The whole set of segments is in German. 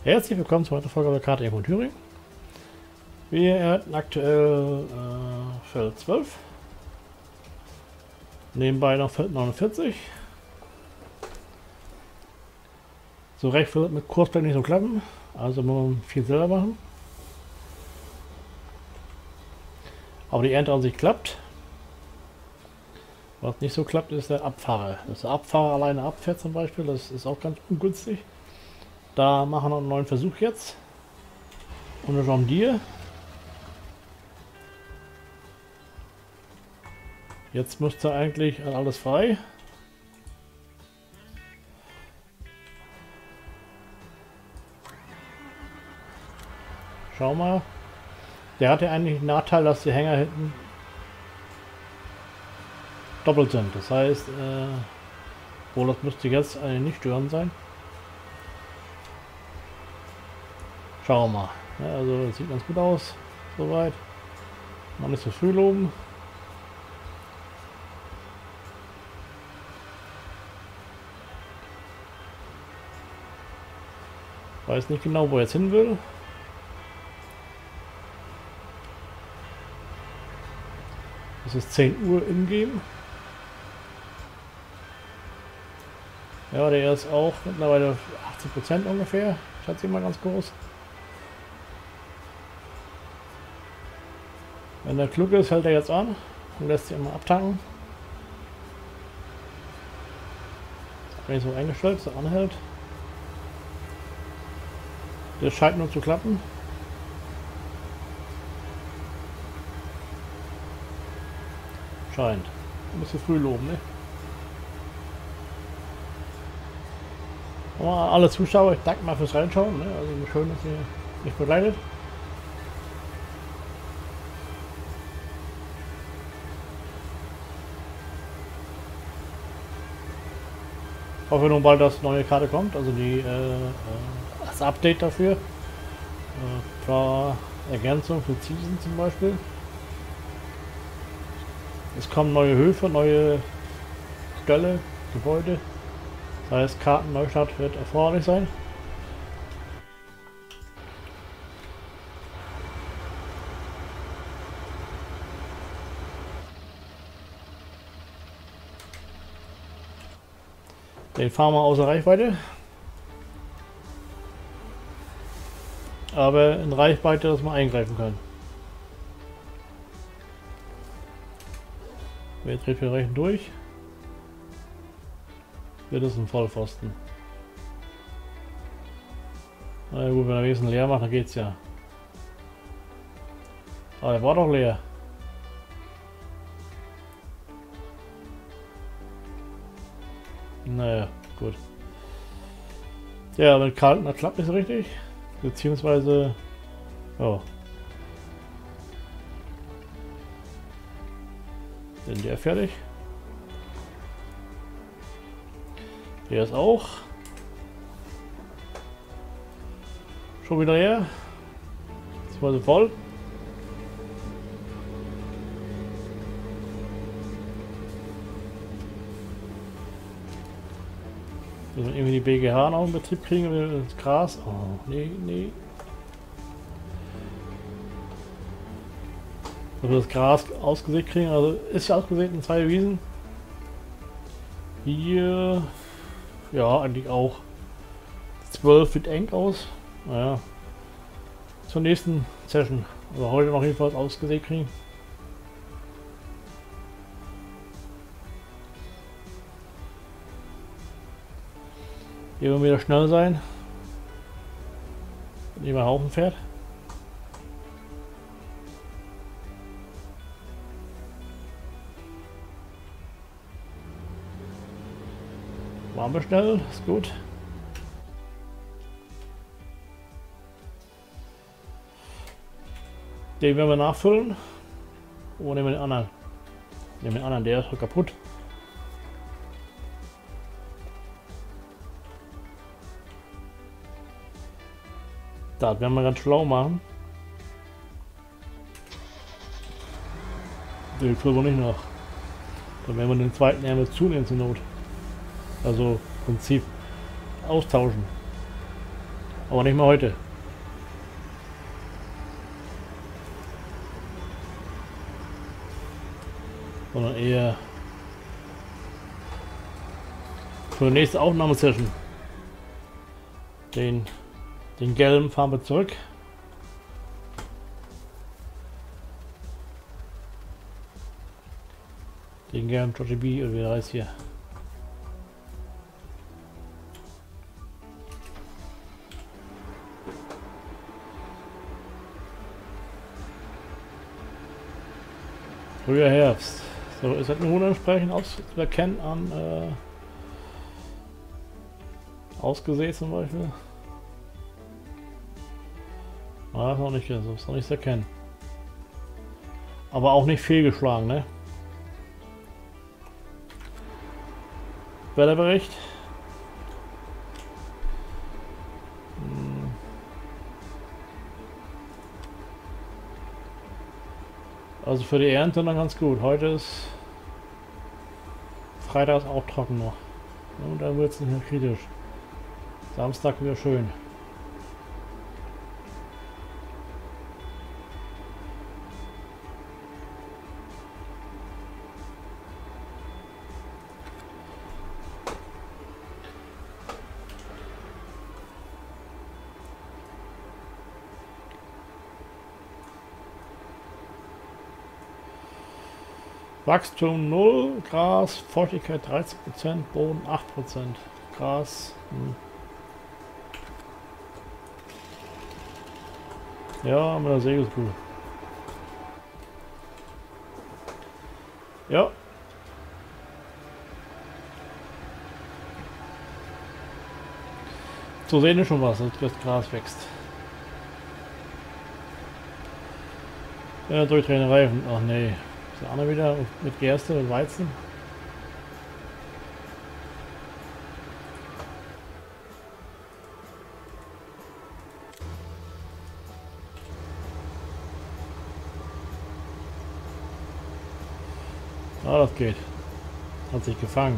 Herzlich willkommen zur weiteren Folge der Karte von Thüringen. Wir hatten aktuell Feld 12. Nebenbei noch Feld 49. So recht wird mit Kursplan nicht so klappen, also muss man viel selber machen. Aber die Ernte an sich klappt. Was nicht so klappt, ist der Abfahrer. Dass der Abfahrer alleine abfährt zum Beispiel, das ist auch ganz ungünstig. Da machen wir einen neuen Versuch jetzt. Und eine John Deere. Jetzt müsste eigentlich alles frei. Schau mal. Der hat ja eigentlich den Nachteil, dass die Hänger hinten doppelt sind. Das heißt, wohl das müsste jetzt eigentlich nicht störend sein. Schauen wir mal. Ja, also das sieht ganz gut aus. Soweit. Noch nicht so früh loben. Weiß nicht genau, wo er jetzt hin will. Es ist 10 Uhr in-game. Ja, der ist auch mittlerweile 80% ungefähr. Schätze ich mal ganz groß. Wenn der klug ist, hält er jetzt an und lässt sich immer abtanken. Wenn ich so eingestellt, dass er anhält. Das scheint nur zu klappen. Scheint. Ein bisschen früh loben, ne? Aber alle Zuschauer, ich danke mal fürs Reinschauen, ne? Also schön, dass ihr mich begleitet. Ich hoffe nun bald, dass neue Karte kommt, also das Update dafür. Für Ergänzung für Season zum Beispiel. Es kommen neue Höfe, neue Ställe, Gebäude. Das heißt, Kartenneustart wird erforderlich sein. Den fahren wir außer Reichweite. Aber in Reichweite, dass wir eingreifen können. Wer dreht für rechten durch? Wird es ein Vollpfosten. Na gut, wenn er wenigstens leer macht, dann geht's ja. Aber er war doch leer. Naja, gut. Ja, mit Karten, das klappt nicht so richtig. Beziehungsweise... Oh. Sind der fertig? Der ist auch. Schon wieder her. Beziehungsweise voll. Müssen wir irgendwie die BGH noch in Betrieb kriegen oder das Gras? Oh, nee, nee. Dass wir das Gras ausgesät kriegen, also ist ja ausgesät in 2 Wiesen. Hier, ja, eigentlich auch. 12 sieht eng aus. Naja. Zur nächsten Session. Also heute noch jedenfalls ausgesät kriegen. Hier wollen wir wieder schnell sein. Wenn jemand Haufen fährt. Waren wir schnell, ist gut. Den werden wir nachfüllen. Wo nehmen wir den anderen? Nehmen den anderen, der ist kaputt. Das werden wir ganz schlau machen. Den füllen wir nicht nach. Dann werden wir den zweiten Ärmel zunehmen zur Not. Also im Prinzip austauschen. Aber nicht mehr heute. Sondern eher für die nächste Aufnahmesession. Den gelben fahren wir zurück. Den gelben Georgie B oder wie er heißt hier. Früher Herbst. So, ist das ein Huhn entsprechend zu erkennen an ausgesät zum Beispiel? Ah, noch nicht, so ist noch nicht zu erkennen. Aber auch nicht fehlgeschlagen, ne? Wetterbericht. Also für die Ernte dann ganz gut. Heute ist Freitag ist auch trocken noch. Und dann wird es nicht mehr kritisch. Samstag wieder schön. Wachstum 0, Gras, Feuchtigkeit 13%, Boden 8%. Gras. Ja, mit der Säge ist gut. Ja. So sehen wir schon was, dass das Gras wächst. Ja, durchdrehende Reifen. Ach nee. Der andere wieder mit Gerste und Weizen. Ah, das geht. Hat sich gefangen.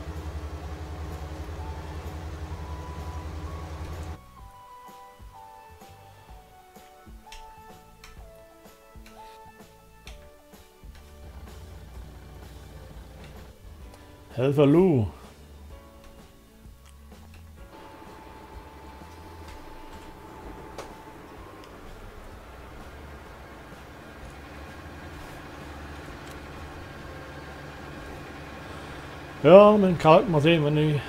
Helfer Lou. Ja, mit dem Kalk mal sehen, wenn die...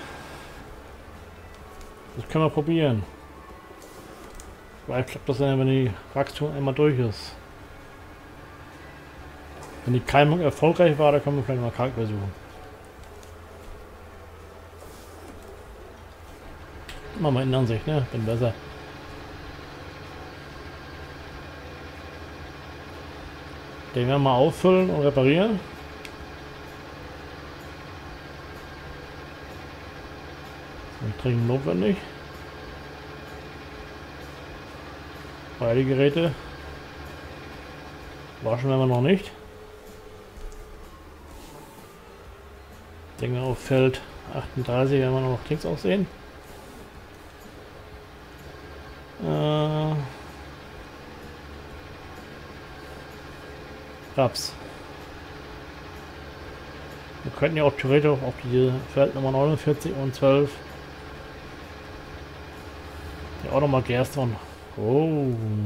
Das können wir probieren. Vielleicht klappt das dann, wenn die Wachstum einmal durch ist. Wenn die Keimung erfolgreich war, dann können wir vielleicht mal Kalk versuchen. Machen wir in Ansicht, ne? Bin besser. Den werden wir mal auffüllen und reparieren. Nicht dringend notwendig. Beide Geräte. Waschen werden wir noch nicht. Dinge auf Feld 38 werden wir noch links aussehen. Raps. Wir könnten ja auch theoretisch auf die Feldnummer 49 und 12 ja auch nochmal Gerste und oh.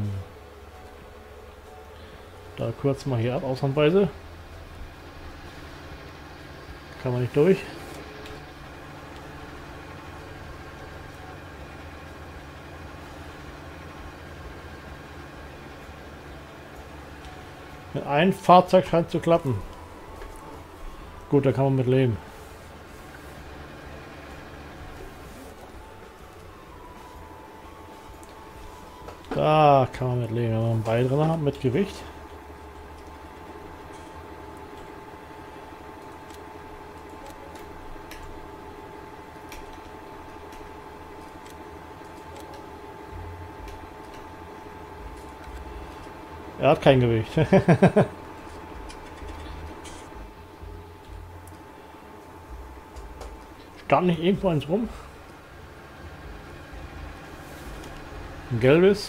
Da kürzen wir hier ab, ausnahmsweise. Kann man nicht durch. Mit einem Fahrzeug scheint zu klappen. Gut, da kann man mit leben. Da kann man mit leben, wenn wir einen Beil drin haben mit Gewicht. Er hat kein Gewicht. Stand nicht irgendwo eins rum? Ein gelbes.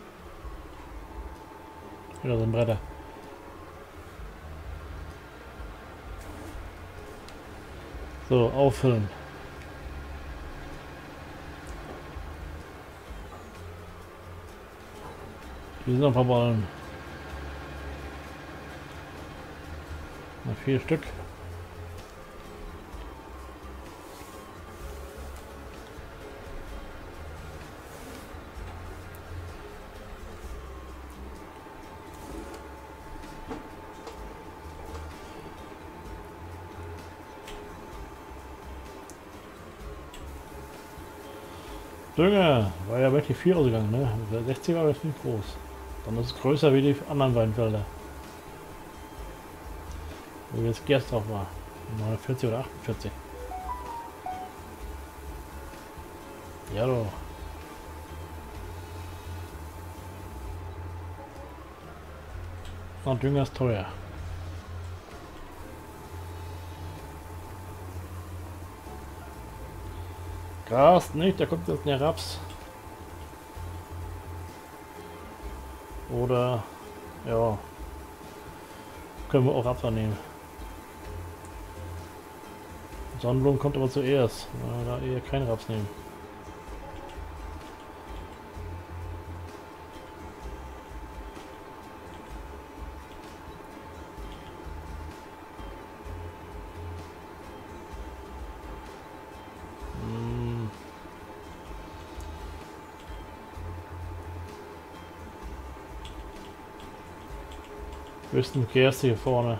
Wieder so ein Bretter. So, auffüllen. Hier sind noch ein paar Ballen. Noch 4 Stück. Dünger, war ja wirklich viel ausgegangen, ne? Der 60er war jetzt nicht groß. Dann ist es größer wie die anderen Weinfelder. Wo jetzt Gerst drauf war. 49 oder 48. Ja doch. Und Dünger ist teuer. Gras nicht, da kommt jetzt der Raps. Oder, ja, können wir auch Raps annehmen. Sonnenblumen kommt aber zuerst. Da eher kein Raps nehmen. Höchstens Gerste hier vorne.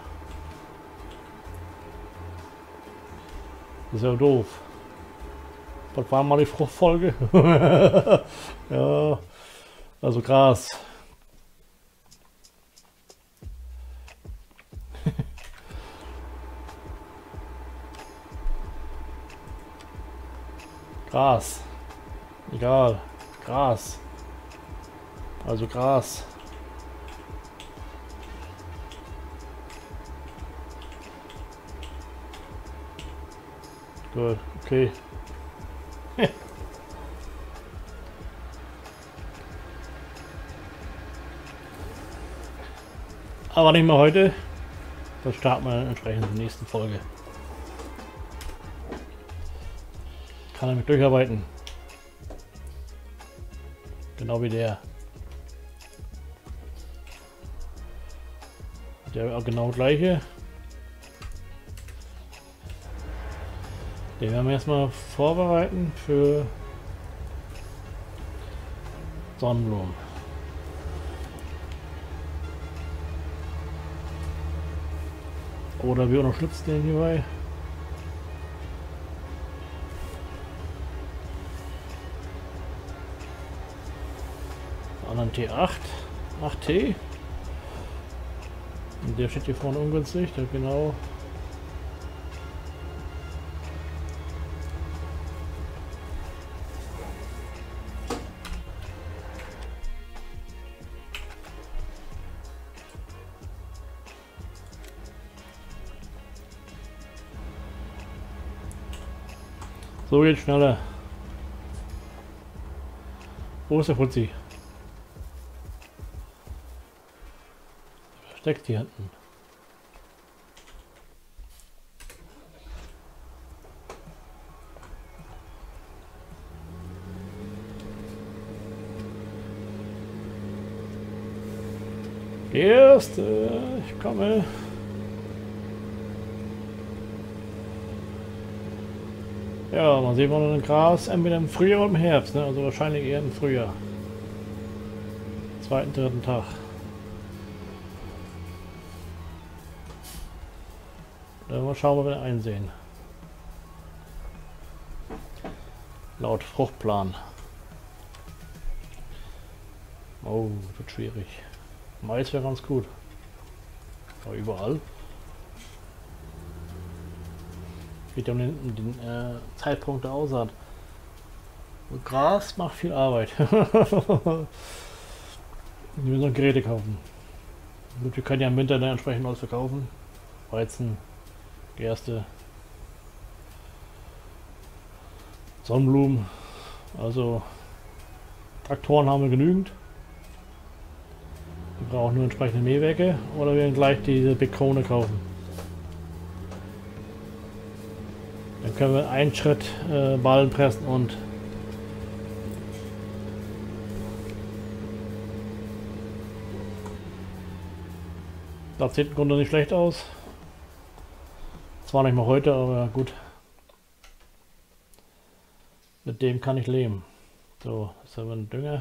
Das ist ja doof. Was war mal die Fruchtfolge? Ja, also Gras. Gras. Egal. Gras. Also Gras. Gut, okay. Aber nicht mehr heute. Das starten wir dann entsprechend in der nächsten Folge. Kann er mich durcharbeiten. Genau wie der. Der auch genau gleiche. Den werden wir erstmal vorbereiten für Sonnenblumen. Oder wir unterstützen den hierbei. Anderen T8, 8T. Und der steht hier vorne ungünstig, der genau. So geht schneller. Wo ist der Fuzzi? Versteckt hier hinten. Erste, ich komme. Ja, mal sehen wir noch ein Gras, entweder im Frühjahr oder im Herbst, ne? Also wahrscheinlich eher im Frühjahr. Zweiten, dritten Tag. Dann mal schauen, ob wir einsehen. Laut Fruchtplan. Oh, das wird schwierig. Mais wäre ganz gut. Aber überall. Geht um den Zeitpunkt der Aussaat. Und Gras macht viel Arbeit. Wir müssen noch Geräte kaufen. Gut, wir können ja im Winter dann entsprechend alles verkaufen. Weizen, Gerste, Sonnenblumen. Also Traktoren haben wir genügend. Wir brauchen nur entsprechende Mähwerke oder wir werden gleich diese Big Krone kaufen. Dann können wir einen Schritt Ballen pressen und das sieht im Grunde nicht schlecht aus. Zwar nicht mal heute, aber gut. Mit dem kann ich leben. So, jetzt haben wir einen Dünger.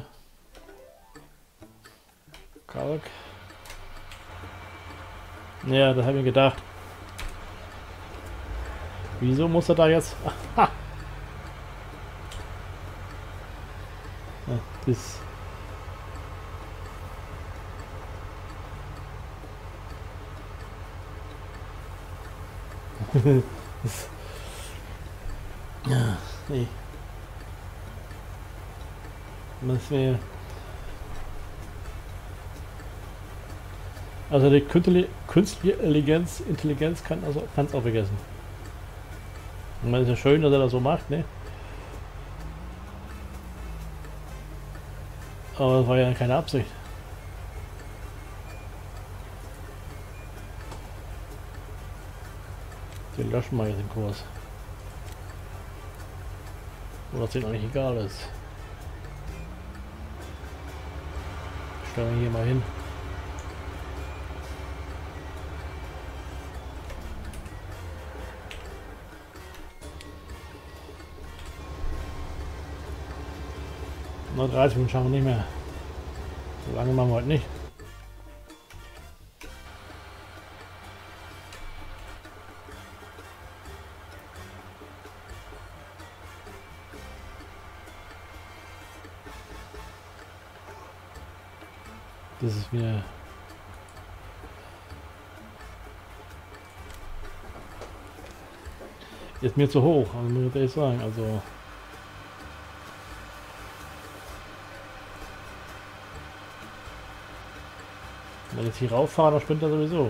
Kalk. Ja, das habe ich gedacht. Wieso muss er da jetzt... Aha. Ja, das... das... Ja, nee. Das wäre... Also die künstliche Intelligenz kann es auch vergessen. Und man ist ja schön, dass er das so macht, ne? Aber das war ja keine Absicht. Den löschen wir jetzt den Kurs. Oder dass denen eigentlich egal ist. Stellen wir hier mal hin. Nur 30 Minuten schaffen wir nicht mehr. So lange machen wir heute nicht. Das ist mir... Ist mir zu hoch, also muss ich ehrlich sagen. Also... Wenn ich jetzt hier rauffahre, dann spinnt er sowieso.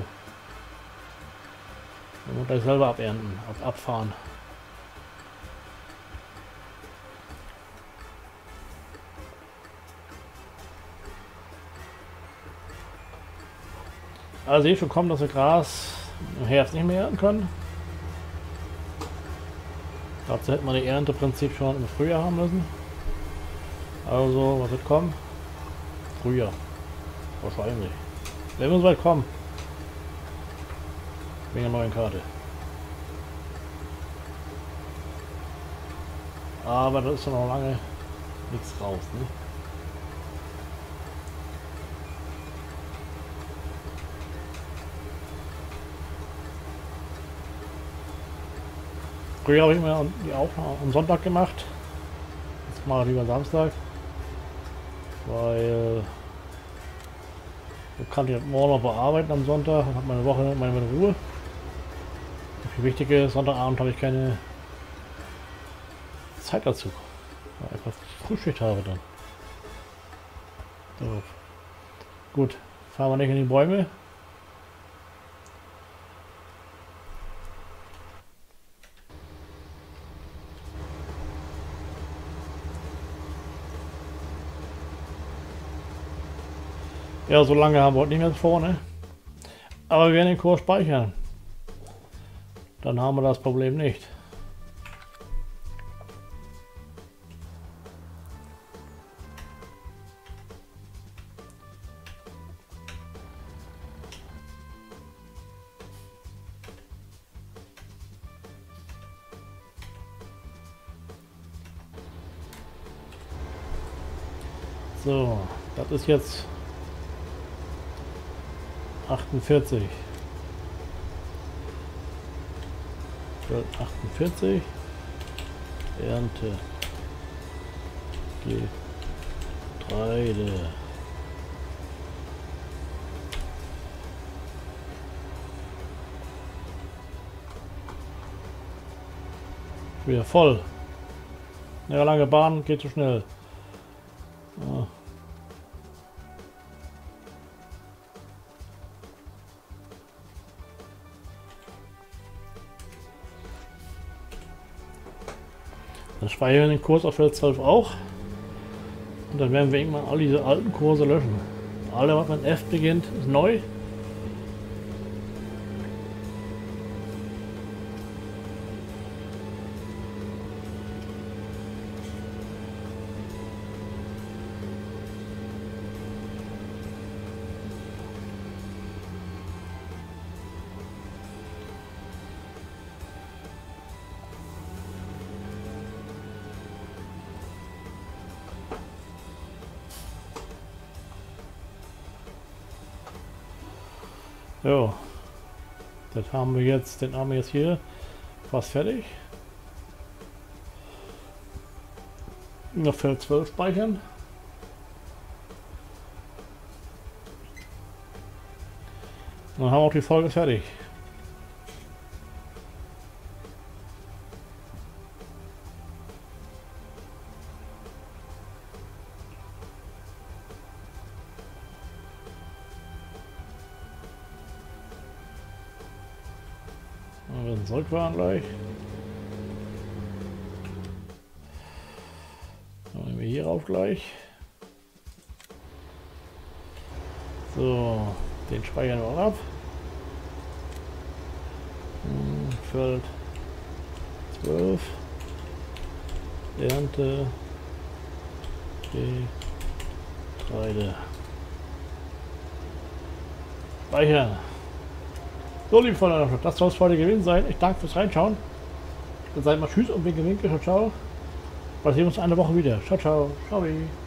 Dann muss ich selber abernten, abfahren. Also sehe ich schon kommen, dass wir Gras im Herbst nicht mehr ernten können. Dazu hätten wir die Ernteprinzip schon im Frühjahr haben müssen. Also, was wird kommen? Frühjahr. Wahrscheinlich. Wenn wir so weit kommen. Wegen der neuen Karte. Aber da ist ja noch lange nichts raus, ne? Früher habe ich mir die Aufnahme am Sonntag gemacht. Jetzt mache ich lieber Samstag. Weil ich kann ich morgen noch bearbeiten am Sonntag und habe meine Woche meine Ruhe. Und viel wichtiger ist, Sonntagabend habe ich keine Zeit dazu. Weil ich einfach Frühschicht habe dann. So. Gut, fahren wir nicht in die Bäume. Ja, so lange haben wir heute nicht mehr vorne. Aber wir werden den Kurs speichern. Dann haben wir das Problem nicht. So, das ist jetzt 48. 48. Ernte. Getreide. Wieder voll. Ja, lange Bahn geht zu schnell. Ja. Dann speichern wir den Kurs auf Feld 12 auch. Und dann werden wir irgendwann all diese alten Kurse löschen. Alle, was mit F beginnt, ist neu. So, das haben wir jetzt, den haben wir jetzt hier fast fertig. Noch Feld 12 speichern. Und dann haben wir auch die Folge fertig. Wir werden zurückfahren gleich. Dann nehmen wir hier rauf gleich. So, den speichern wir auch ab. Feld 12. Ernte. Getreide. Speichern. So, liebe Freunde, das soll es für heute gewesen sein. Ich danke fürs Reinschauen. Dann seid mal tschüss und winke, winke, ciao, ciao. Wir sehen uns eine Woche wieder. Ciao, ciao. Ciao.